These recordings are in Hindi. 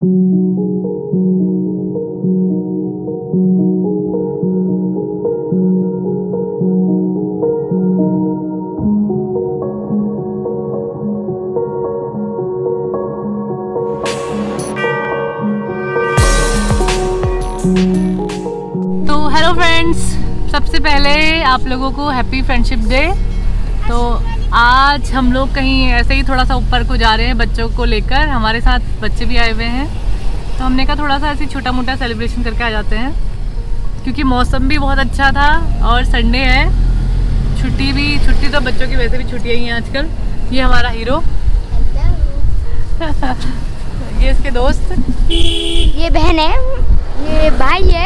तो हेलो फ्रेंड्स, सबसे पहले आप लोगों को हैप्पी फ्रेंडशिप डे। तो आज हम लोग कहीं ऐसे ही थोड़ा सा ऊपर को जा रहे हैं बच्चों को लेकर। हमारे साथ बच्चे भी आए हुए हैं, तो हमने कहा थोड़ा सा ऐसे छोटा मोटा सेलिब्रेशन करके आ जाते हैं, क्योंकि मौसम भी बहुत अच्छा था और संडे है। छुट्टी तो बच्चों की वैसे भी छुट्टियाँ ही हैं आजकल। ये हमारा हीरो ये इसके दोस्त, ये बहन है, ये भाई है।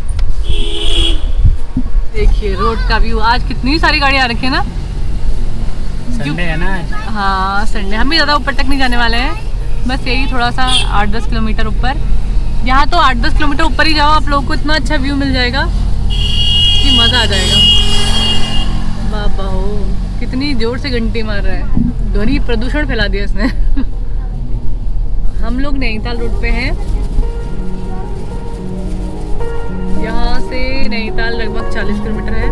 देखिए रोड का व्यू। आज कितनी सारी गाड़ियाँ आ रखी है ना, संडे है ना आज। हाँ संडे। हम भी ज़्यादा ऊपर तक नहीं जाने वाले हैं, बस यही थोड़ा सा 8-10 किलोमीटर ऊपर। यहाँ तो 8-10 किलोमीटर ऊपर ही जाओ, आप लोगों को इतना अच्छा व्यू मिल जाएगा कि मज़ा आ जाएगा। बाबा हो, कितनी जोर से घंटी मार रहा है, ध्वनि प्रदूषण फैला दिया इसने हम लोग नैनीताल रोड पे हैं। यहाँ से नैनीताल लगभग 40 किलोमीटर है।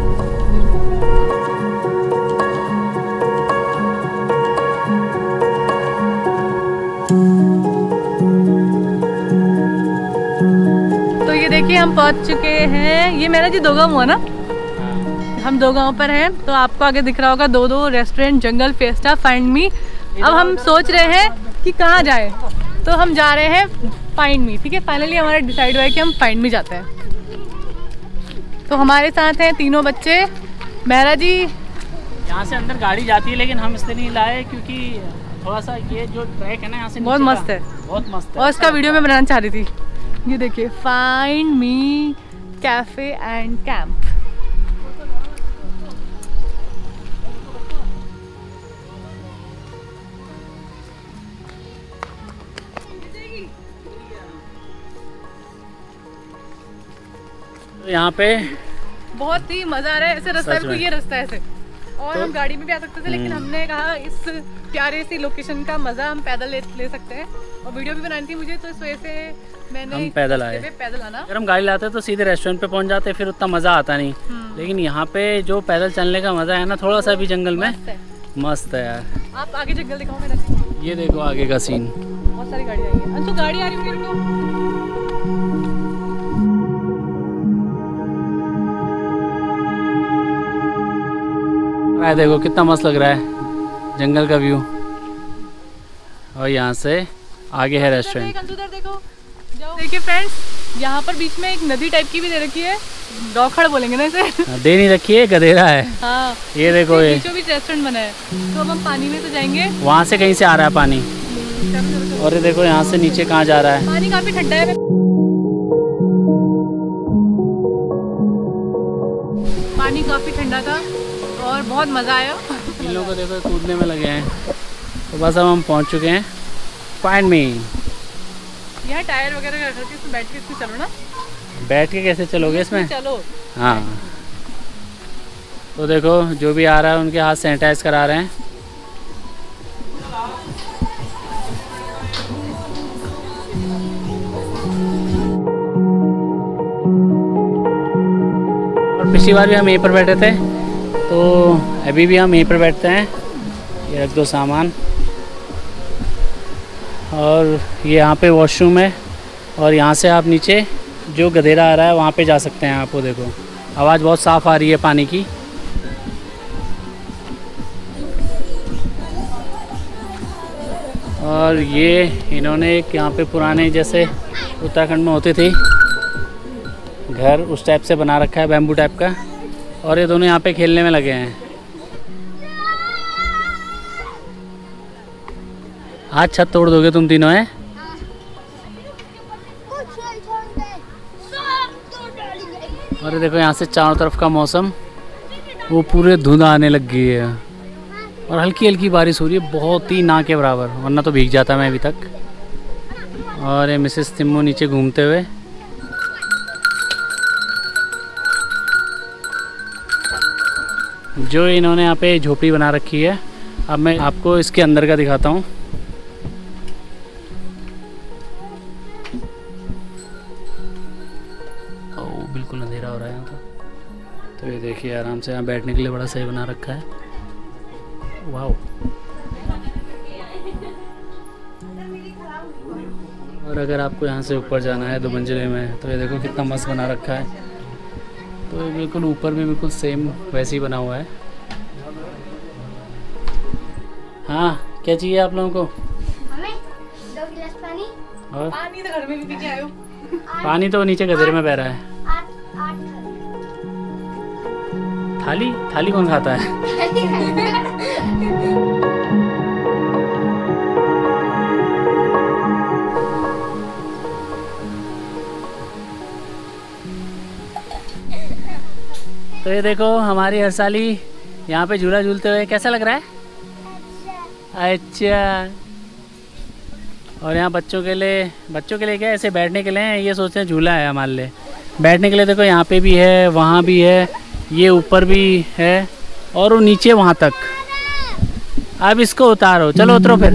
तो ये देखिए हम पहुंच चुके हैं। ये मेरा जी दो गाँव हुआ ना, हम दो गाँव पर हैं। तो आपको आगे दिख रहा होगा दो restaurant, Jungle, Festa, find me. अब हम सोच रहे हैं कि कहाँ जाए, तो हम जा रहे हैं फाइंड मी। ठीक है, फाइनली हमारा डिसाइड हुआ है कि हम फाइंड मी जाते हैं। तो हमारे साथ हैं तीनों बच्चे। मेहरा जी, यहाँ से अंदर गाड़ी जाती है, लेकिन हम इसलिए नहीं लाए क्योंकि थोड़ा सा ये जो ट्रैक है ना यहाँ से बहुत मस्त है, बहुत मस्त है। और इसका वीडियो मैं बनाना चाह रही थी। ये देखिए, find me cafe and camp. तो यहाँ पे बहुत ही मजा आ रहा है। ऐसे रास्ता है, ये रास्ता है ऐसे, और हम गाड़ी में भी आ सकते थे, लेकिन हमने कहा इस प्यारे सी लोकेशन का मजा हम पैदल ले सकते हैं। और वीडियो भी बनानी थी मुझे, तो इस वजह से मैंने हम पैदल आए। पैदल आना। अगर हम गाड़ी लाते तो सीधे रेस्टोरेंट पे पहुँच जाते, फिर उतना मज़ा आता नहीं। लेकिन यहाँ पे जो पैदल चलने का मज़ा है ना, थोड़ा सा भी जंगल में मस्त है यार। आप आगे जंगल दिखाओ मेरा। ये देखो आगे का सीन, बहुत सारी गाड़ी आई है। अंशु, गाड़ी आ रही है रुको। देखो कितना मस्त लग रहा है जंगल का व्यू। और यहाँ से आगे है रेस्टोरेंट। देखो, देखिए फ्रेंड्स, यहाँ पर बीच में एक नदी टाइप की भी दे रखी है। डॉखड़ बोलेंगे ना इसे। दे नहीं रखी है, गधेरा है। हाँ, ये देखो, ये बीचों बीच रेस्टोरेंट बना है। तो अब हम पानी में तो जाएंगे, वहाँ से कहीं से आ रहा है पानी। और ये देखो यहाँ से नीचे कहाँ जा रहा है। पानी काफी ठंडा है। पानी काफी ठंडा था और बहुत मजा आया। इन लोगों को देखो कूदने में लगे हैं। तो बस अब हम पहुंच चुके हैं फाइंड मी। यहाँ टायर वगैरह रख के इसमें बैठ के इसमें चलो ना। बैठ के कैसे चलोगे इसमें? चलो। हाँ, तो देखो जो भी आ रहा है उनके हाथ सैनिटाइज करा रहे हैं। और पिछली बार भी हम यहीं पर बैठे थे, तो अभी भी हम यहीं पर बैठते हैं। ये रख दो सामान। और ये यहाँ पे वॉशरूम है, और यहाँ से आप नीचे जो गधेरा आ रहा है वहाँ पे जा सकते हैं। आपको देखो आवाज़ बहुत साफ़ आ रही है पानी की। और ये इन्होंने एक यहाँ पे पुराने जैसे उत्तराखंड में होते थे घर, उस टाइप से बना रखा है, बैम्बू टाइप का। और ये दोनों यहाँ पे खेलने में लगे हैं। आज छत तोड़ दोगे तुम तीनों हैं? और देखो यहाँ से चारों तरफ का मौसम, वो पूरे धुंध आने लग गई है और हल्की हल्की बारिश हो रही है, बहुत ही ना के बराबर, वरना तो भीग जाता मैं अभी तक। और ये मिसेस तिम्मू नीचे घूमते हुए। जो इन्होंने यहाँ पे झोपड़ी बना रखी है। अब मैं आपको इसके अंदर का दिखाता हूँ। ओ बिल्कुल अंधेरा हो रहा है यहाँ तो ये देखिए आराम से यहाँ बैठने के लिए बड़ा सही बना रखा है। वाह। और अगर आपको यहाँ से ऊपर जाना है 2 मंजिले में तो ये देखो कितना मस्त बना रखा है। तो बिल्कुल ऊपर भी बिल्कुल सेम वैसे ही बना हुआ है। हाँ क्या चाहिए आप लोगों को? हमें 2 गिलास पानी। और पानी तो घर में भी पी के आयो। पानी तो नीचे गधेरे में बह रहा है। 8 थाली थाली कौन खाता है? तो ये देखो हमारी हर्षाली यहाँ पे झूला झूलते हुए, कैसा लग रहा है? अच्छा। और यहाँ बच्चों के लिए क्या ऐसे बैठने के लिए ये सोचते हैं झूला है हमारे लिए। बैठने के लिए देखो यहाँ पे भी है, वहाँ भी है, ये ऊपर भी है और वो नीचे वहाँ तक। अब इसको उतारो, चलो उतरो फिर।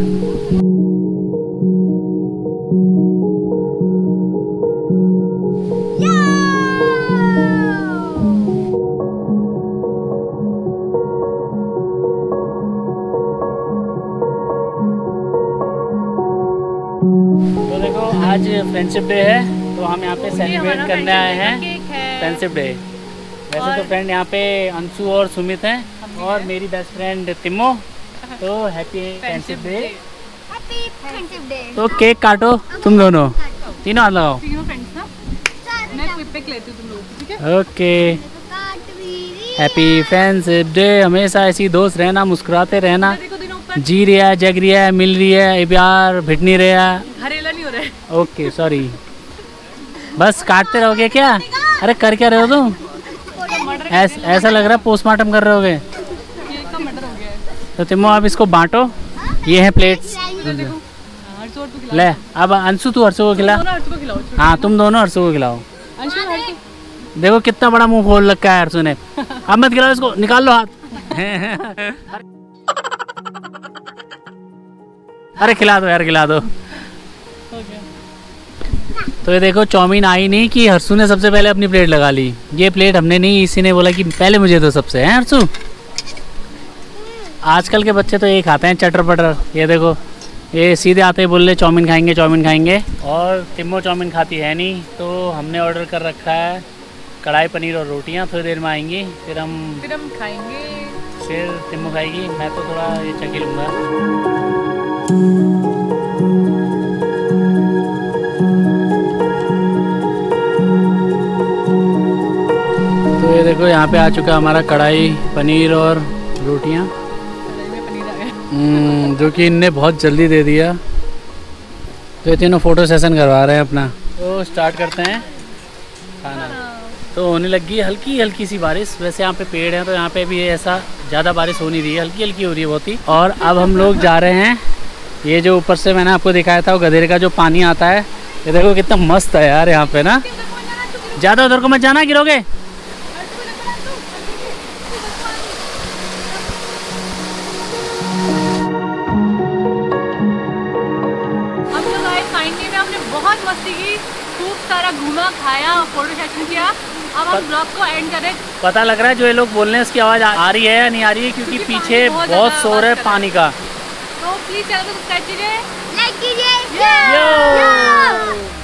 तो देखो आज फ्रेंडशिप डे है तो हम यहाँ पे सेलिब्रेट करने आए हैं फ्रेंडशिप डे। वैसे तो फ्रेंड यहाँ पे अंशु और सुमित हैं और मेरी बेस्ट फ्रेंड तिम्मो। तो happy friendship day. Happy friendship day. तो केक काटो तुम दोनों, तीनों हाथ लगाओ। तीनों फ्रेंड्स ना, मैं क्विक पिक लेती हूँ तुम लोगों को, ठीक है? ओके। Happy friendship day. हमेशा ऐसी दोस्त रहना, मुस्कुराते रहना। देखो तीनों ऊपर जी रहा है, जग रहा है, मिल रही है, प्यार भिट नहीं रहा। हरेला नहीं हो रहा है। Okay sorry. बस काटते रहोगे क्या? अरे कर क्या रहे हो तुम? ऐसा लग रहा है पोस्टमार्टम कर रहे होगे। ये का मर्डर हो गया है। तो तिम्मो आप इसको बांटो, ये है प्लेट्स। देखो हर्षू और तू खिला। ले अब अंशु तू हर्षु को खिला। दोनों हर्षू को खिलाओ। हाँ तुम दोनों हर्षु को खिलाओ। अंशु हर्षू देखो कितना बड़ा मुंह खोल रखा है हर्षु ने। अब मत खिलाओ इसको, निकाल लो हाथ। अरे खिला दो यार, खिला दो। हो गया। तो ये देखो चाउमीन आई नहीं कि हर्षु ने सबसे पहले अपनी प्लेट लगा ली। ये प्लेट हमने नहीं, इसी ने बोला कि पहले मुझे दो सबसे। हैं हर्षु? आजकल के बच्चे तो ये खाते हैं चटर पटर। ये देखो ये सीधे आते ही बोल रहे चाउमीन खाएंगे, चाउमीन खाएंगे। और तिम्मो चाउमीन खाती है नहीं तो हमने ऑर्डर कर रखा है कढ़ाई पनीर और रोटियां। थोड़ी देर में आएंगी, फिर हम खाएंगे। फिर तिम्मो खाएगी, मैं तो थोड़ा ये चखी लूँगा। तो ये देखो यहाँ पे आ चुका हमारा कढ़ाई पनीर और रोटियाँ, जो कि इनने बहुत जल्दी दे दिया। तो ये तीनों फ़ोटो सेशन करवा रहे हैं अपना। तो स्टार्ट करते हैं खाना। तो होने लगी हल्की हल्की सी बारिश। वैसे यहाँ पे पेड़ है तो यहाँ पे भी ऐसा ज़्यादा बारिश हो नहीं रही है, हल्की हल्की हो रही है बहुत ही। और अब हम लोग जा रहे हैं, ये जो ऊपर से मैंने आपको दिखाया था वो गधेरे का जो पानी आता है, ये देखो कितना मस्त है यार यहाँ पे ना। ज़्यादा उधर को मत जाना, गिरोगे। बहुत मस्ती की, खूब सारा घूमा, खाया, फोटो सेशन किया। अब हम ब्लॉग को एंड करें। पता लग रहा है जो ये लोग बोल रहे हैं उसकी आवाज़ आ रही है या नहीं आ रही है, क्योंकि पीछे बहुत शोर है पानी का। तो प्लीज चैनल को सब्सक्राइब कीजिए, लाइक कीजिए।